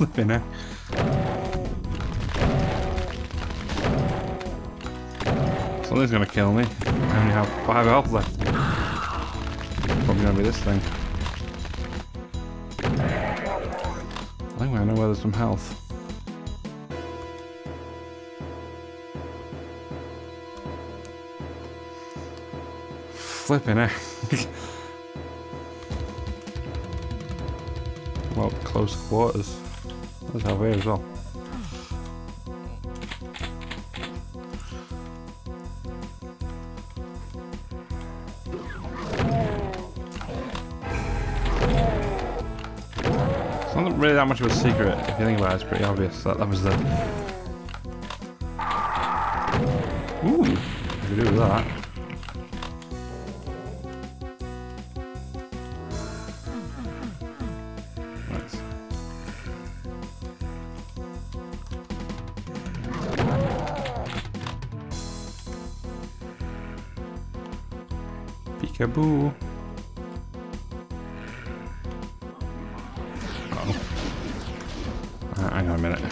Flipping heck. Something's gonna kill me. I only have 5 health left. Probably gonna be this thing. I think I know where there's some health. Flipping heck. Well, close quarters. There's health here as well. It's not really that much of a secret if you think about it. It's pretty obvious that was the. Ooh, I could do with that. Nice. Peekaboo. Hang on a minute.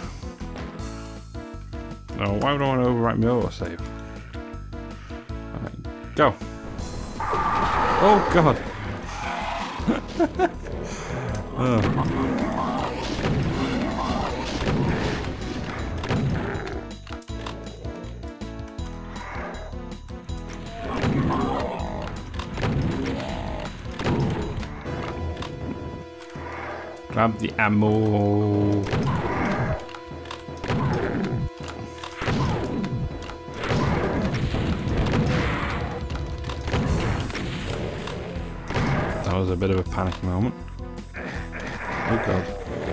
No, why would I want to overwrite my autosave? Alright, go! Oh god! Grab the ammo. That was a bit of a panic moment. Oh god.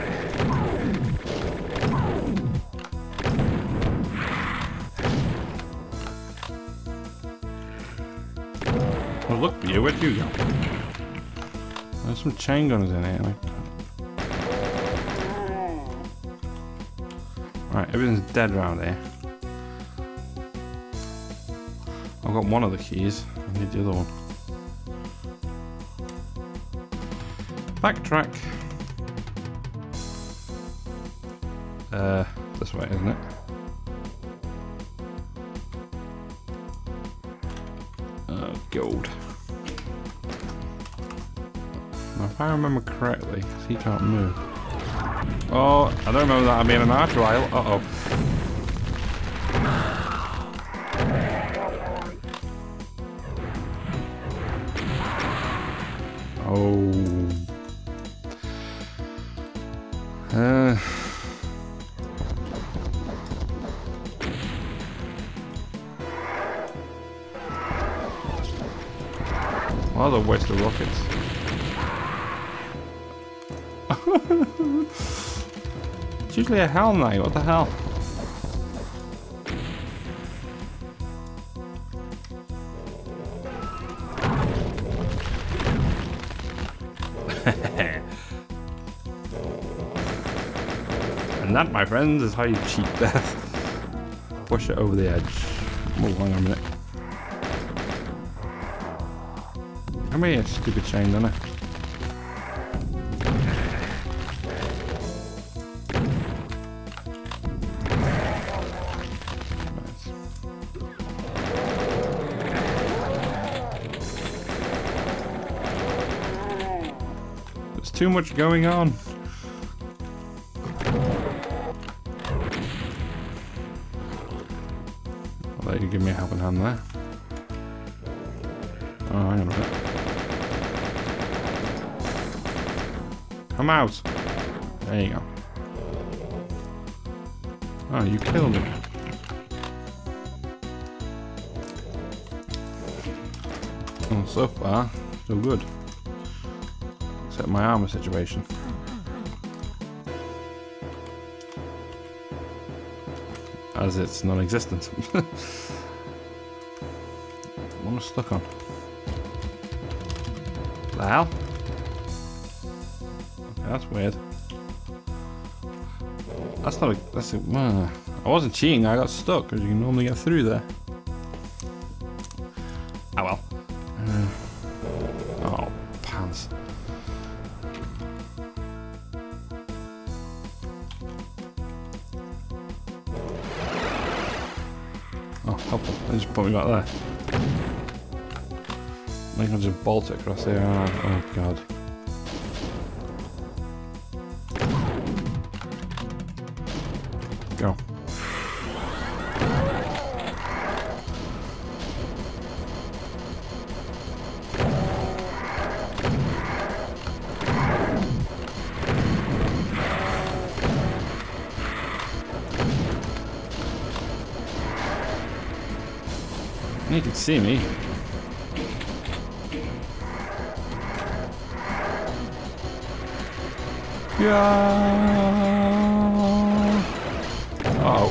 Well, look for you. Where'd you go? There's some chain gunners in here. Right, everything's dead around here. I've got one of the keys. I need the other one. Backtrack. This way, isn't it? Gold. Now, if I remember correctly, because he can't move. Oh, I don't remember that being an archer aisle. Uh-oh. Well, that was a waste of rockets. It's usually a Hell Knight, what the hell? And that, my friends, is how you cheat death. Push it over the edge. Oh, hang on a minute. Come here, stupid chain gunner. There's too much going on. I'll let you give me a helping hand there. Oh, hang on a minute. Come out! There you go. Oh, you killed him. Oh, so far, so good. Except my armor situation. As it's non-existent. What am I stuck on? The hell? That's weird. That's not a... That's a... I wasn't cheating, I got stuck, because you can normally get through there. Ah well. Oh, pants. helpful. They just put me back there. I think I'll just bolt it across there. Oh god. Go. You can see me. Yeah. Oh.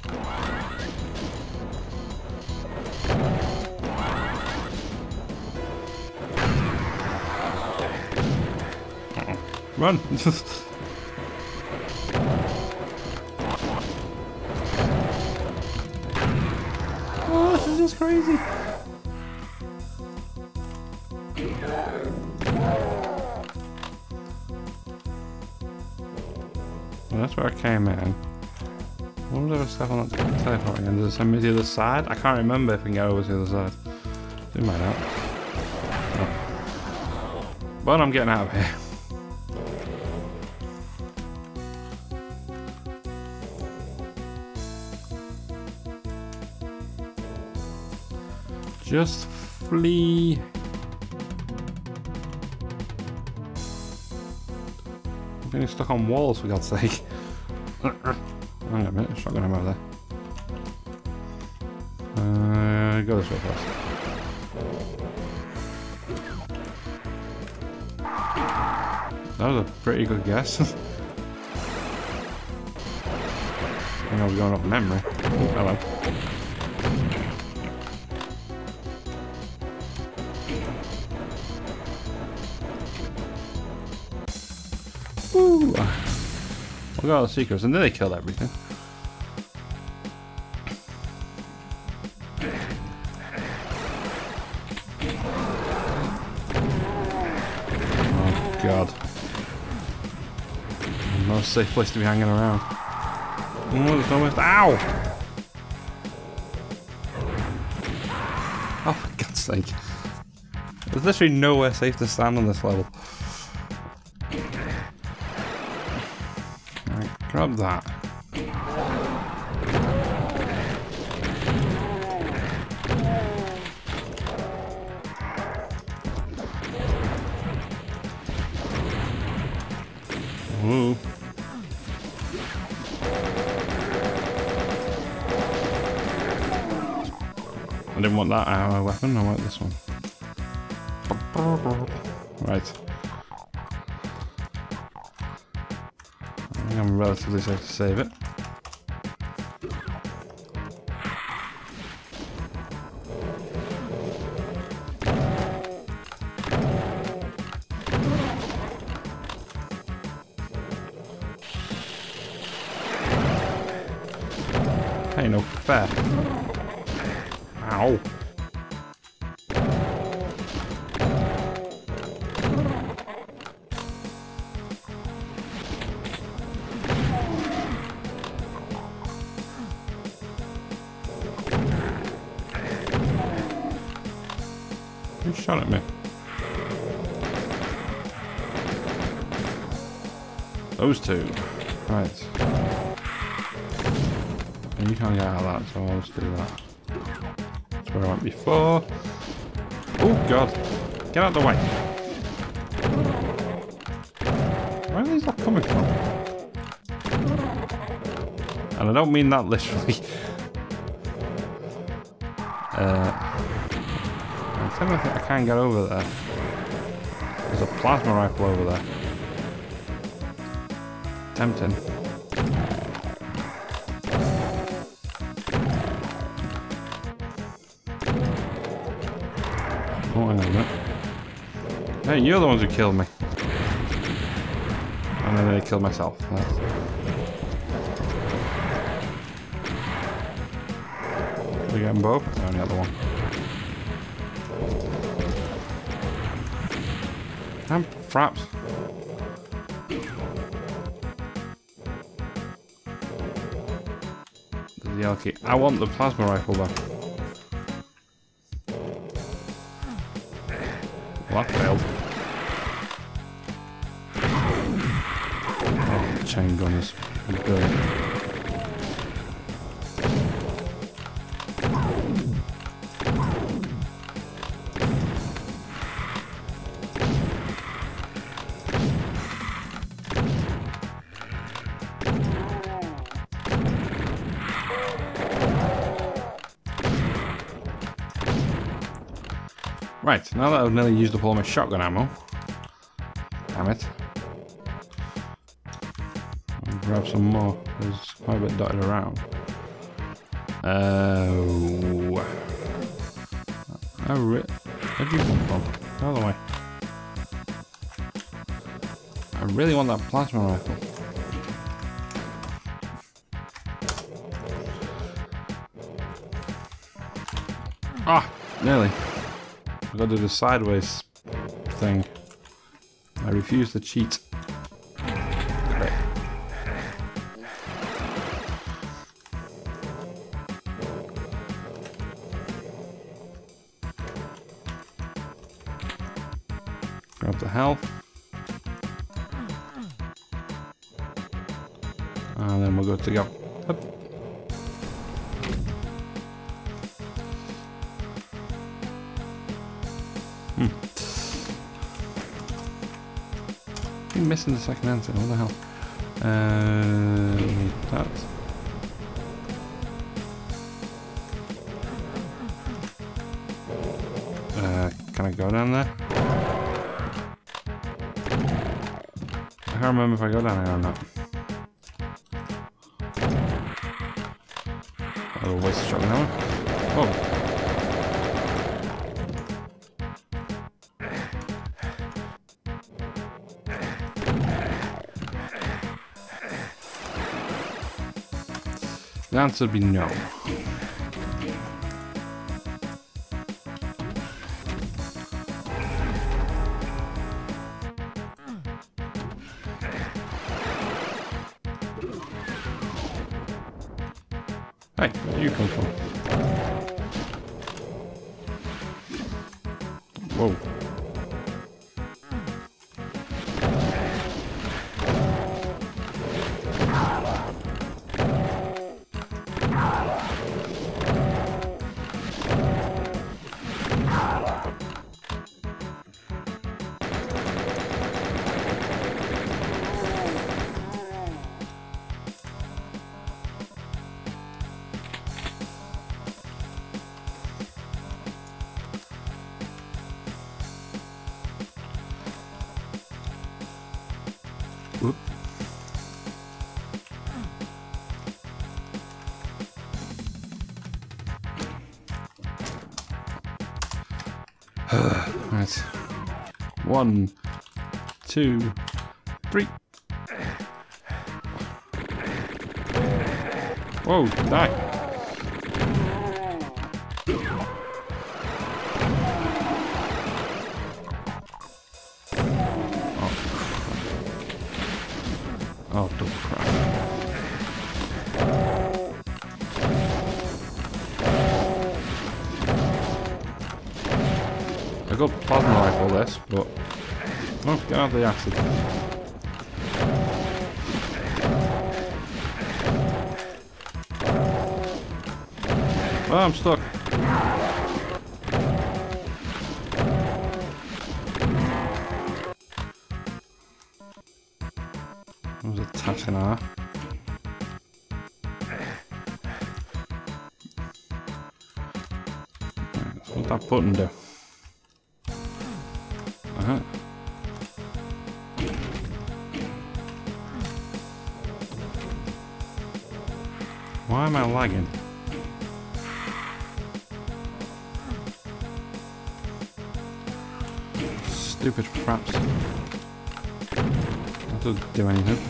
Run. Oh, this is just crazy. Well, that's where I came in. What was there stuff on that teleporting? And does it send me to the other side? I can't remember if I can get over to the other side. It might not. Oh. But I'm getting out of here. Just flee. I'm getting stuck on walls, for God's sake. Hang on a minute, shotgun ammo there. Go this way first. That was a pretty good guess. I think I was going off memory. Oh, hello. Woo! We got all the secrets, and then they killed everything. Oh god. Not a safe place to be hanging around. Oh, it's almost. Ow! Oh, for God's sake. There's literally nowhere safe to stand on this level. Grab that. Ooh. I didn't want that weapon, I want this one. Right. I'm relatively safe to save it. Ain't no fair. Ow. Who shot at me? Those two. Right. And you can't get out of that, so I'll just do that. That's where I went before. Oh god. Get out of the way. Where are these all coming from? And I don't mean that literally. I think I can't get over there. There's a plasma rifle over there. Tempting. Oh, hang on a minute. Hey, you're the ones who killed me. And then I killed myself. Did we get them both? I only got the one. Damn fraps. There's the yellow key. I want the plasma rifle though. Well, that failed. Oh, the chain gun is brilliant. Right, now that I've nearly used up all my shotgun ammo, damn it, I'll grab some more. There's quite a bit dotted around. Oh, where'd you come from? The other way. I really want that plasma rifle. Ah, nearly. I've got to do the sideways thing. I refuse to cheat. Okay. Grab the health. And then we're good to go. Up. I'm missing the second answer. What the hell? That. Can I go down there? I can't remember if I go down there or not. Oh, waste of shotgun ammo. Oh. The answer would be no. Hey, where you come from? Whoa. Whoop. Right. 1, 2, 3. Whoa, die. Oh, don't cry. I got plasma rifle this, but oh, get out of the acid. Oh, I'm stuck. There's a Tatina. What'd that button do? Uh-huh. Why am I lagging? Stupid fraps. That doesn't do anything.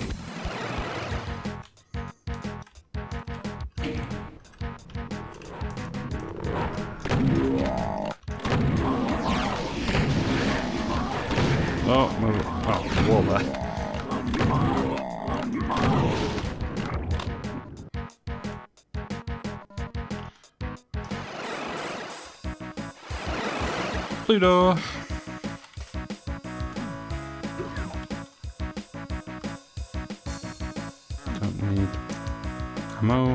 Oh, move it. Oh, wall there. Pluto! ammo.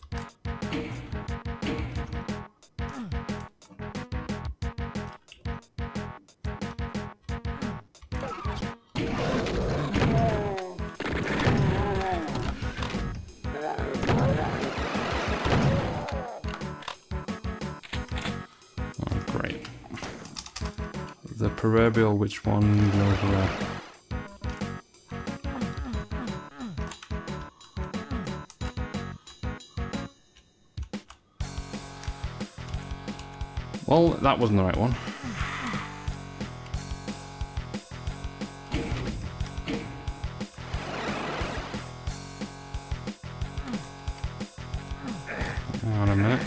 Oh, great. The proverbial which one knows where. Well, that wasn't the right one. Hang on a minute.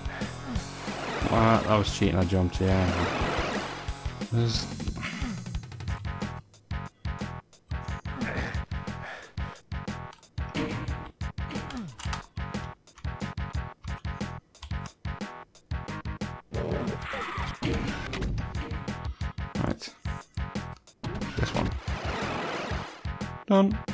That was cheating, I jumped, yeah. There's... Right. This one. Done.